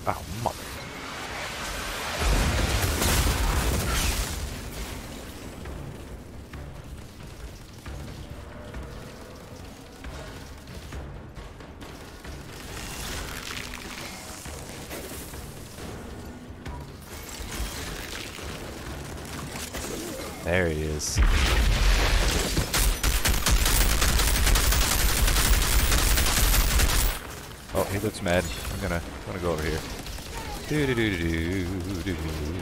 Oh, mother. There he is. Oh, he looks mad. I'm gonna go over here. Do do do do do do.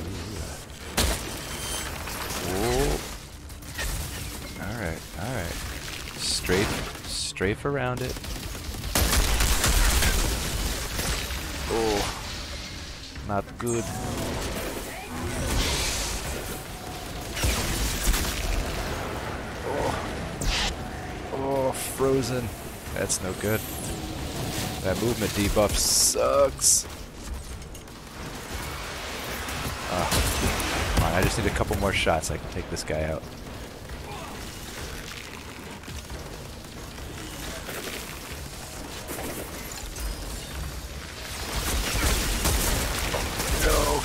Oh. All right, all right. Strafe around it. Oh, not good. Oh, frozen. That's no good. That movement debuff sucks. Come on, I just need a couple more shots. I can take this guy out. No.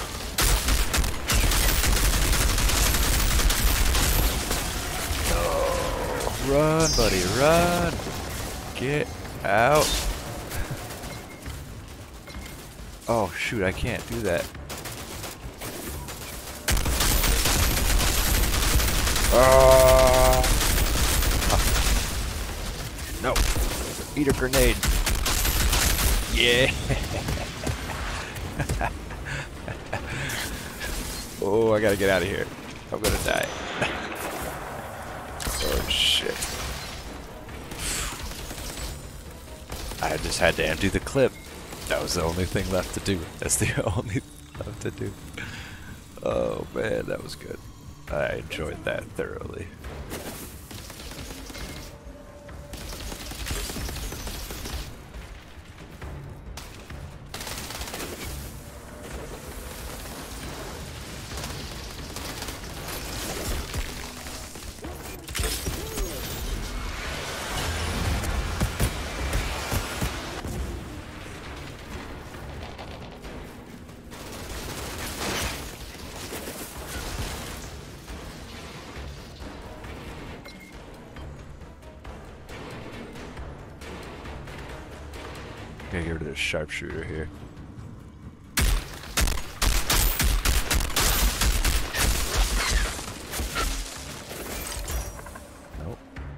No. Run, buddy, run. Get out. Oh shoot, I can't do that. No. Eat a grenade. Yeah. Oh, I gotta get out of here. I'm gonna die. Oh shit. I just had to empty the clip. That was the only thing left to do. That's the only thing left to do. Oh man, that was good. I enjoyed that thoroughly. Gotta get rid of this sharpshooter here. Nope.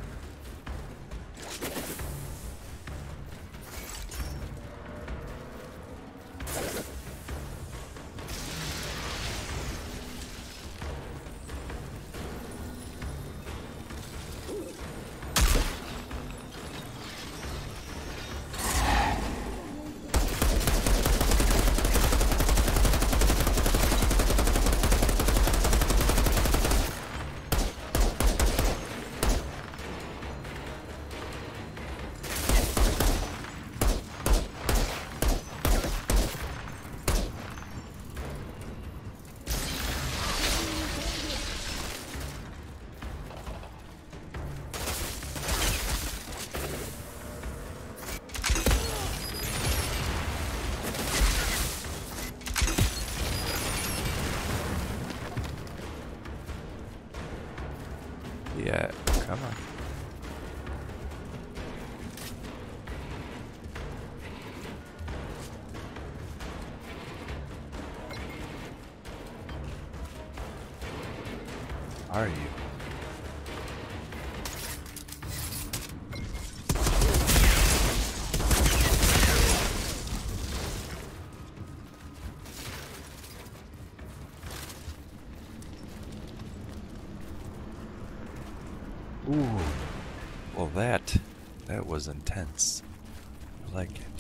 Yeah, come on. Are you? Ooh, well that was intense. I like it.